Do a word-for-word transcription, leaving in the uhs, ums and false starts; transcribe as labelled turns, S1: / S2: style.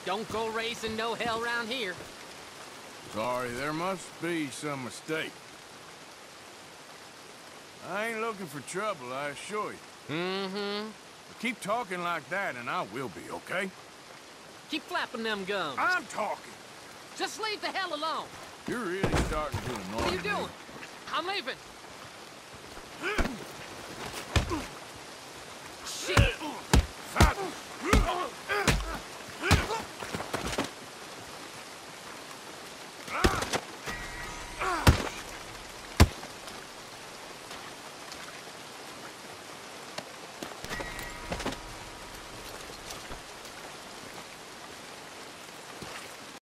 S1: Don't go raising no hell around here.
S2: Sorry, there must be some mistake. I ain't looking for trouble, I assure you.
S1: Mm-hmm.
S2: Keep talking like that and I will be, okay?
S1: Keep flapping them gums.
S2: I'm talking.
S1: Just leave the hell alone.
S2: You're really starting to annoy me.
S1: What are you doing? I'm leaving.